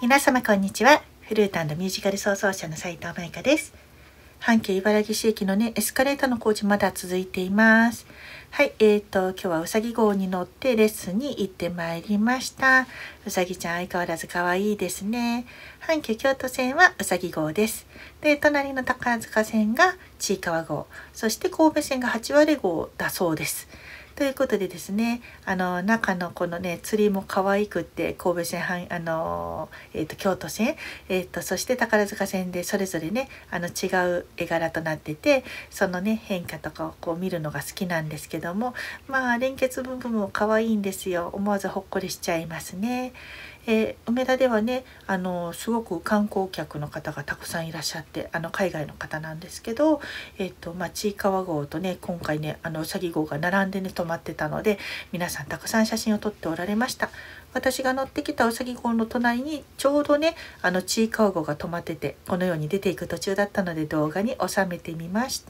皆様こんにちは。フルート&ミュージカル創造者の斉藤舞香です。阪急茨城市駅のねエスカレーターの工事まだ続いています。はい、今日はうさぎ号に乗ってレッスンに行ってまいりました。うさぎちゃん相変わらず可愛いですね。阪急京都線はうさぎ号です。で、隣の宝塚線がちいかわ号、そして神戸線が8割号だそうです。ということでですね、中のこのねツリーも可愛くって、神戸線京都線、そして宝塚線でそれぞれね違う絵柄となってて、そのね変化とかをこう見るのが好きなんですけども、連結部分も可愛いんですよ。思わずほっこりしちゃいますね。梅田ではねすごく観光客の方がたくさんいらっしゃって、海外の方なんですけど、ちいかわ号とね今回ねうさぎ号が並んでね止まってたので、皆さんたくさん写真を撮っておられました。私が乗ってきたうさぎ号の隣にちょうどねちいかわ号が止まってて、このように出ていく途中だったので動画に収めてみました。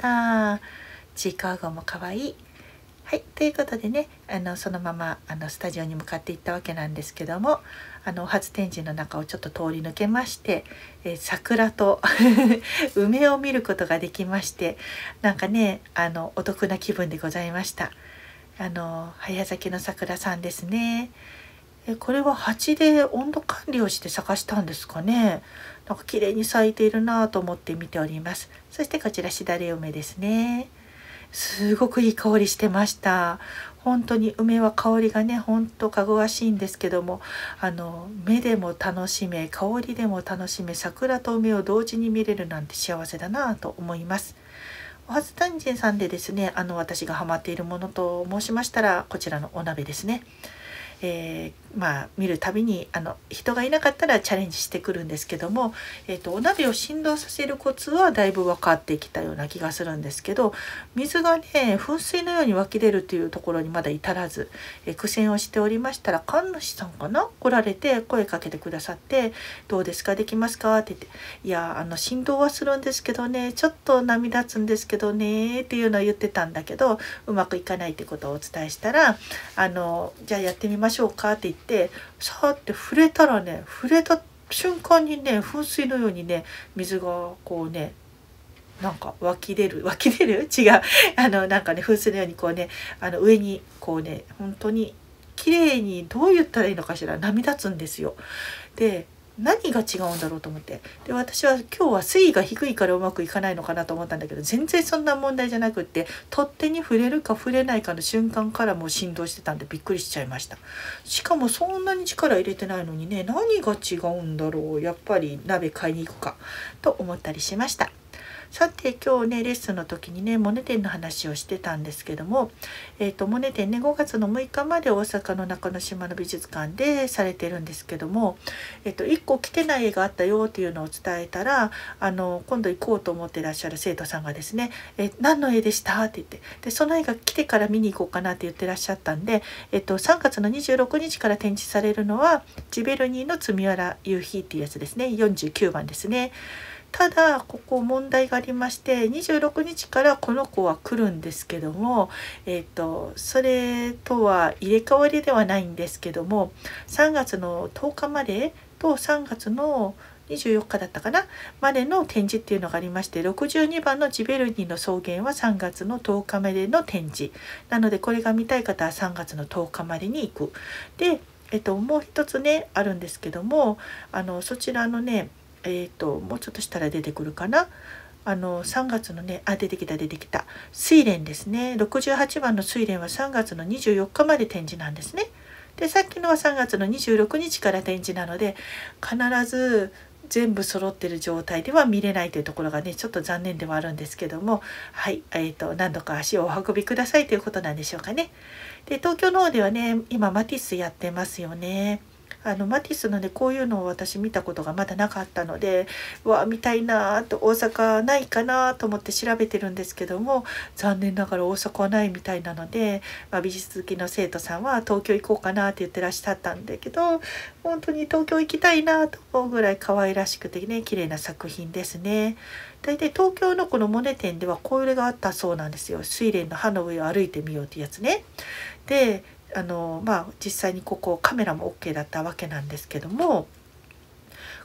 ちいかわ号も可愛い。はい、ということでねそのままスタジオに向かっていったわけなんですけども、お初展示の中をちょっと通り抜けまして、桜と梅を見ることができまして、なんかねお得な気分でございました。早咲きの桜さんですね。これは鉢で温度管理をして咲かしたんですかね。なんか綺麗に咲いているなと思って見ております。そしてこちらしだれ梅ですね。すごくいい香りしてました。本当に梅は香りがね本当かぐわしいんですけども、目でも楽しめ香りでも楽しめ、桜と梅を同時に見れるなんて幸せだなと思います。お初丹人さんでですね私がハマっているものと申しましたら、こちらのお鍋ですね。見るたびに人がいなかったらチャレンジしてくるんですけども、お鍋を振動させるコツはだいぶ分かってきたような気がするんですけど、水がね噴水のように湧き出るというところにまだ至らず、苦戦をしておりましたら、神主さんかな来られて声かけてくださって「どうですか、できますか?」って言って「いや振動はするんですけどね、ちょっと波立つんですけどね」っていうのを言ってたんだけど、うまくいかないってことをお伝えしたら「じゃあやってみましょうか」って言ってさーって触れたらね、触れた瞬間にね噴水のようにね水がこうねなんか湧き出る違うなんかね噴水のようにこうね上にこうね本当に綺麗に、どう言ったらいいのかしら、波立つんですよ。で何が違うんだろうと思って、で私は今日は水位が低いからうまくいかないのかなと思ったんだけど、全然そんな問題じゃなくって、取っ手に触れるか触れないかの瞬間からもう振動してたんでびっくりしちゃいました。しかもそんなに力入れてないのにね、何が違うんだろう、やっぱり鍋買いに行くかと思ったりしました。さて今日ねレッスンの時にねモネ展の話をしてたんですけども、モネ展ね5月の6日まで大阪の中之島の美術館でされてるんですけども、1個来てない絵があったよっていうのを伝えたら、今度行こうと思ってらっしゃる生徒さんがですね「何の絵でした?」って言って、でその絵が来てから見に行こうかなって言ってらっしゃったんで、3月の26日から展示されるのはジベルニーの積みわら夕日っていうやつですね。49番ですね。ただここ問題がありまして、26日からこの子は来るんですけども、それとは入れ替わりではないんですけども、3月の10日までと3月の24日だったかなまでの展示っていうのがありまして、62番のジベルニーの草原は3月の10日までの展示なので、これが見たい方は3月の10日までに行く。で、もう一つねあるんですけども、そちらのねもうちょっとしたら出てくるかな。3月のね出てきた睡蓮ですね。68番の睡蓮は3月の24日まで展示なんですね。でさっきのは3月の26日から展示なので、必ず全部揃ってる状態では見れないというところがねちょっと残念ではあるんですけども、はい、何度か足をお運びくださいということなんでしょうかね。で東京の方ではね今マティスやってますよね。マティスのねこういうのを私見たことがまだなかったので、見たいなと、大阪ないかなと思って調べてるんですけども、残念ながら大阪はないみたいなので、美術好きの生徒さんは東京行こうかなって言ってらっしゃったんだけど、本当に東京行きたいなと思うぐらい可愛らしくてね綺麗な作品ですね。大体東京のこのモネ展ではこれがあったそうなんですよ。睡蓮の葉の上を歩いてみようっていうやつね。で実際にここカメラも OK だったわけなんですけども、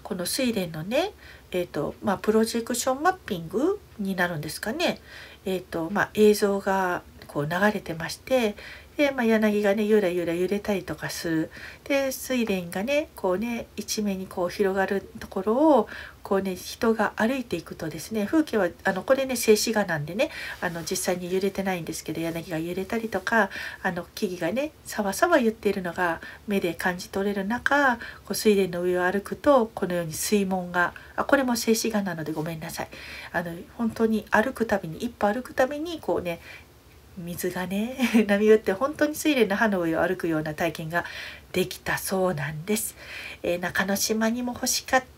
この睡蓮のね、プロジェクションマッピングになるんですかね、映像がこう流れてまして、で、柳がねゆらゆら揺れたりとかする。で睡蓮がねこうね一面にこう広がるところをこうね人が歩いていくとですね、風景はこれね静止画なんでね実際に揺れてないんですけど、柳が揺れたりとか木々がねさわさわ言っているのが目で感じ取れる中、こう睡蓮の上を歩くとこのように水門がこれも静止画なのでごめんなさい。本当に歩くたびに一歩歩くたびにこうね水がね波打って本当に睡蓮の葉の上を歩くような体験ができたそうなんです。中之島にも欲しかった、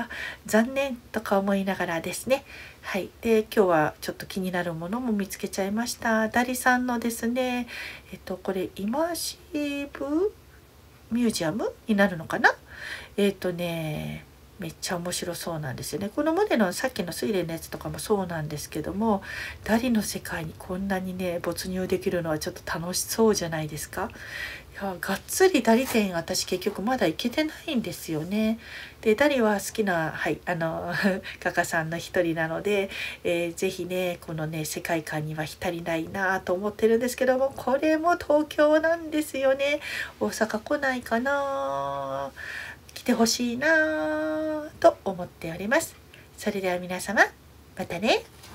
残念とか思いながらですね。はい、で今日はちょっと気になるものも見つけちゃいました。ダリさんのですねこれイマーシブミュージアムになるのかな。めっちゃ面白そうなんですよね。このモネのさっきの睡蓮のやつとかもそうなんですけども、ダリの世界にこんなにね没入できるのはちょっと楽しそうじゃないですか。いやがっつりダリ展私結局まだ行けてないんですよね。でダリは好きな画家さんの一人なので、ぜひねこのね世界観には浸りないなと思ってるんですけども、これも東京なんですよね。大阪来ないかな、来てほしいなと思っております。それでは皆様またね。